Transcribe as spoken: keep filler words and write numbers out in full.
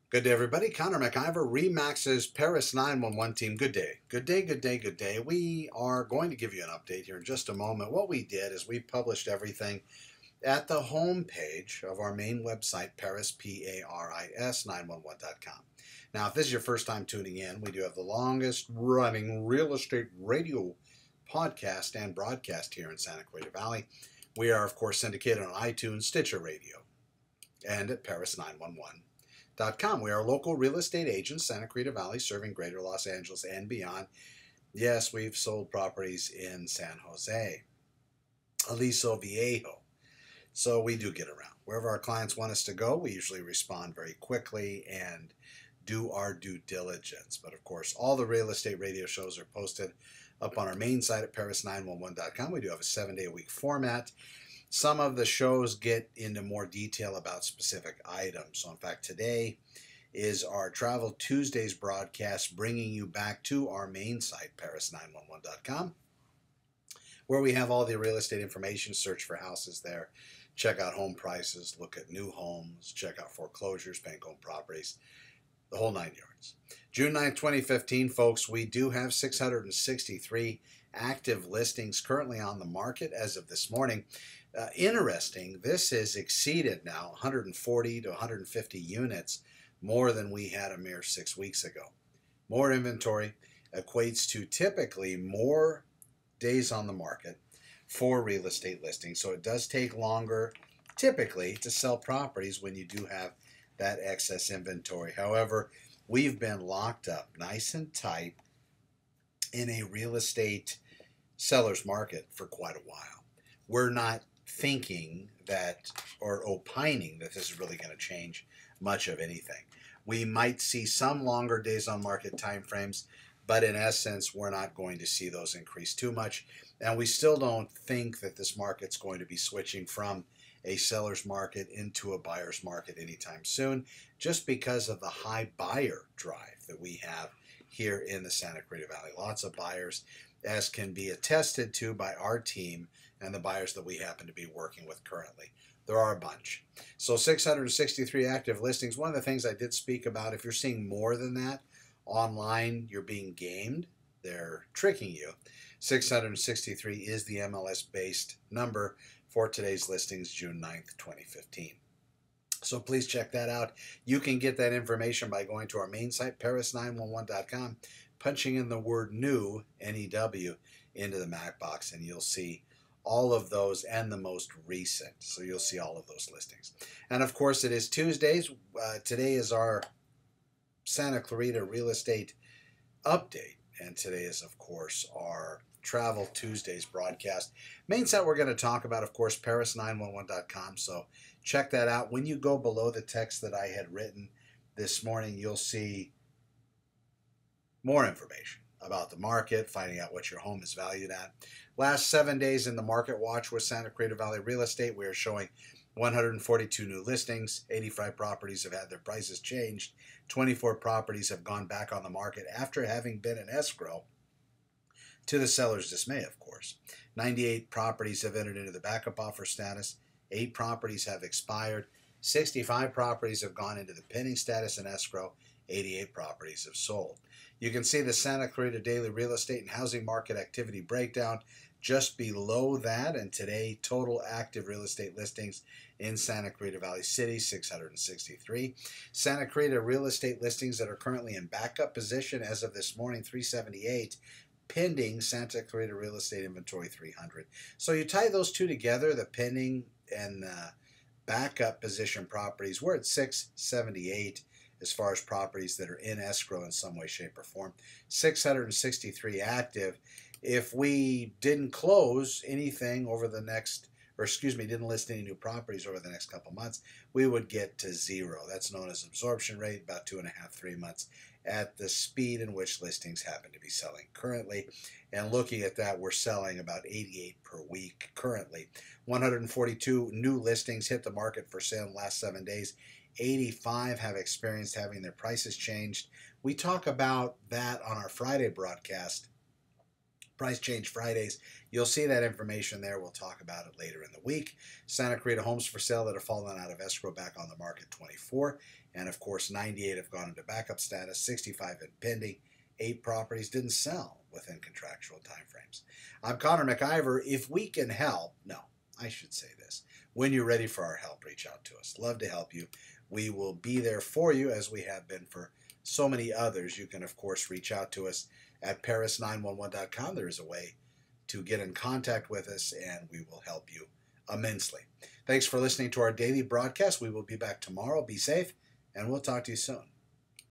Good day, everybody. Connor McIver, Remax's Paris nine one one team. Good day. Good day, good day, good day. We are going to give you an update here in just a moment. What we did is we published everything at the home page of our main website, Paris, P A R I S, nine one one dot com. Now, if this is your first time tuning in, we do have the longest running real estate radio podcast and broadcast here in Santa Clarita Valley. We are, of course, syndicated on iTunes, Stitcher Radio, and at Paris nine one one dot com. We are local real estate agents, Santa Clarita Valley, serving greater Los Angeles and beyond. Yes, we've sold properties in San Jose, Aliso Viejo. So we do get around. Wherever our clients want us to go, we usually respond very quickly and do our due diligence. But of course, all the real estate radio shows are posted up on our main site at Paris nine one one dot com. We do have a seven-day-a-week format. Some of the shows get into more detail about specific items. So in fact, today is our Travel Tuesdays broadcast, bringing you back to our main site, Paris nine one one dot com, where we have all the real estate information. Search for houses there, check out home prices, look at new homes, check out foreclosures, bank owned properties, the whole nine yards. June ninth, twenty fifteen, folks, we do have six hundred sixty-three active listings currently on the market as of this morning. Uh, interesting, this has exceeded now one hundred forty to one hundred fifty units more than we had a mere six weeks ago. More inventory equates to typically more days on the market for real estate listings. So it does take longer typically to sell properties when you do have that excess inventory. However, we've been locked up nice and tight in a real estate seller's market for quite a while. We're not thinking that or opining that this is really going to change much of anything. We might see some longer days on market time frames, but in essence, we're not going to see those increase too much. And we still don't think that this market's going to be switching from a seller's market into a buyer's market anytime soon, just because of the high buyer drive that we have here in the Santa Clarita Valley. Lots of buyers, as can be attested to by our team and the buyers that we happen to be working with currently. There are a bunch. So six hundred sixty-three active listings. One of the things I did speak about, if you're seeing more than that online, you're being gamed. They're tricking you. six hundred sixty-three is the M L S-based number for today's listings, June ninth, twenty fifteen. So please check that out. You can get that information by going to our main site, Paris nine one one dot com, punching in the word new, N E W, into the Mac box, and you'll see all of those and the most recent. So you'll see all of those listings. And of course, it is Tuesdays. Uh, today is our Santa Clarita real estate update. And today is, of course, our Travel Tuesdays broadcast. Main site we're going to talk about, of course, Paris nine one one dot com. So check that out. When you go below the text that I had written this morning, you'll see more information about the market, finding out what your home is valued at. Last seven days in the Market Watch with Santa Clarita Valley Real Estate, we are showing one hundred forty-two new listings. eighty-five properties have had their prices changed. twenty-four properties have gone back on the market after having been in escrow, to the seller's dismay, of course. ninety-eight properties have entered into the backup offer status. Eight properties have expired. sixty-five properties have gone into the pending status and escrow. eighty-eight properties have sold. You can see the Santa Clarita Daily Real Estate and Housing Market Activity Breakdown just below that. And today, total active real estate listings in Santa Clarita Valley City, six hundred sixty-three. Santa Clarita real estate listings that are currently in backup position as of this morning, three seventy-eight. Pending Santa Clarita real estate inventory, three hundred. So you tie those two together, the pending and the backup position properties, we're at six seventy-eight as far as properties that are in escrow in some way, shape, or form. six hundred sixty-three active. If we didn't close anything over the next, or excuse me, didn't list any new properties over the next couple months, we would get to zero. That's known as absorption rate, about two and a half, three months at the speed in which listings happen to be selling currently. And looking at that, we're selling about eighty-eight per week currently. one hundred forty-two new listings hit the market for sale in the last seven days. eighty-five have experienced having their prices changed. We talk about that on our Friday broadcast Price change Fridays. You'll see that information there. We'll talk about it later in the week. Santa Clarita homes for sale that have fallen out of escrow back on the market, twenty-four. And of course, ninety-eight have gone into backup status, sixty-five in pending. Eight properties didn't sell within contractual timeframes. I'm Connor McIver. If we can help, no, I should say this. When you're ready for our help, reach out to us. Love to help you. We will be there for you as we have been for so many others. You can, of course, reach out to us at paris nine one one dot com. There is a way to get in contact with us, and we will help you immensely. Thanks for listening to our daily broadcast. We will be back tomorrow. Be safe, and we'll talk to you soon.